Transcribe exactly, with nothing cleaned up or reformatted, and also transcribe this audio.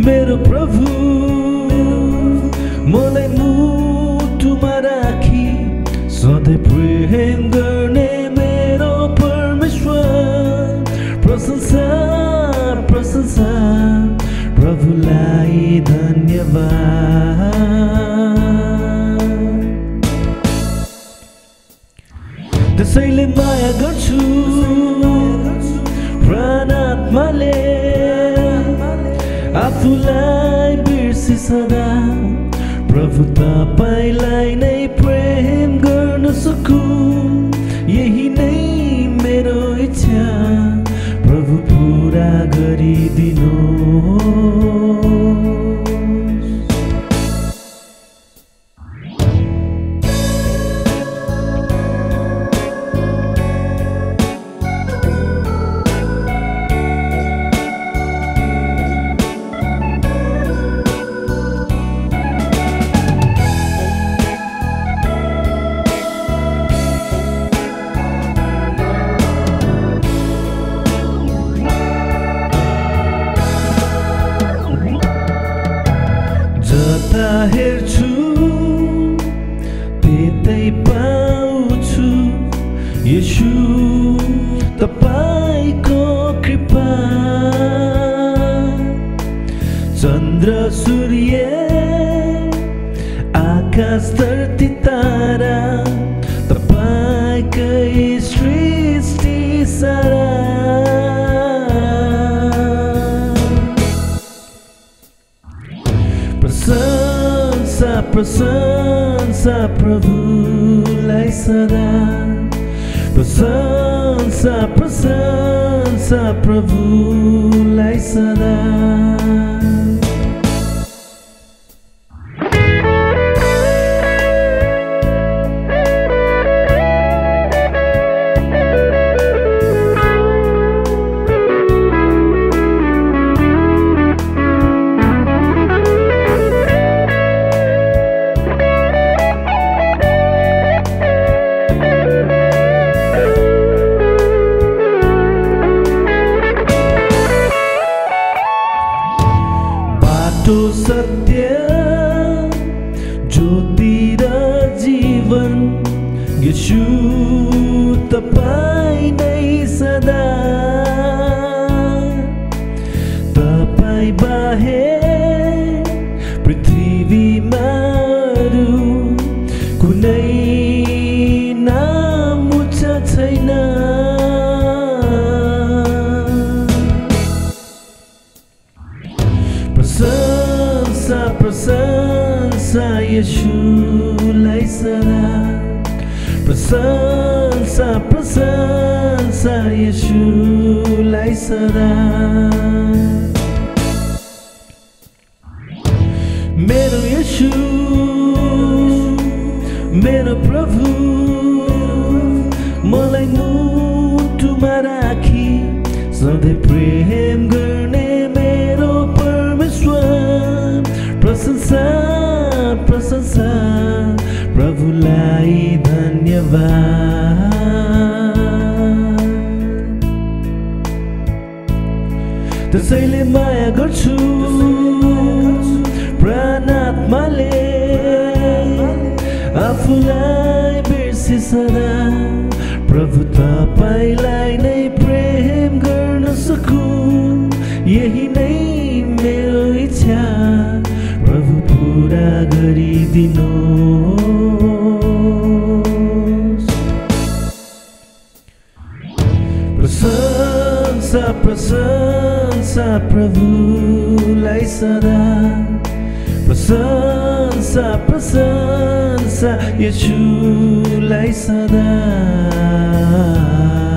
मेरो प्रभु मलाई मुटुमा राखी सधैँ प्रेम गर्ने मेरो परमेश्वर प्रशंसा प्रशंसा प्रभुलाई धन्यवाद त्यसैले माया गर्छु प्राणात्माले आफूलाई बिर्सी सदा प्रभु तपाईलाई नै प्रेम गर्न सकूं यही नै मेरो इच्छा प्रभु पूरा गरिदिनुहोस् जता हेर्छु त्यतै पाउँछु येशू तपाईको कृपा चन्द्र सूर्य आकाश धरती तारा तपाईकै सृष्टि सारा प्रशंसा प्रशंसा प्रभुलाई सदा प्रशंसा प्रशंसा प्रभुलाई सदा सत्य ज्योति र जीवन येशू तपाईं नै सदा तपाईं बाहेक पृथ्वीमा अरू कुनै नाम उच्च छैन प्रशंसा येशूलाई सदा प्रशंसा प्रशंसा येशूलाई सदा मेरो येशू मेरो प्रभु मलाई मुटुमा राखी सधैँ प्रेम गर्ने मेरो परमेश्वर प्रशंसा प्रशंसा प्रभुलाई धन्यवाद त्यसैले माया गर्छु प्राणात्माले आफूलाई बिर्सी सदा प्रभु तपाईलाई नै प्रेम गर्न सकूं यही नै मेरो इच्छा प्रभु पूरा गरिदिनुहोस् प्रशंसा प्रशंसा प्रभुलाई सदा प्रशंसा प्रशंसा येशूलाई सदा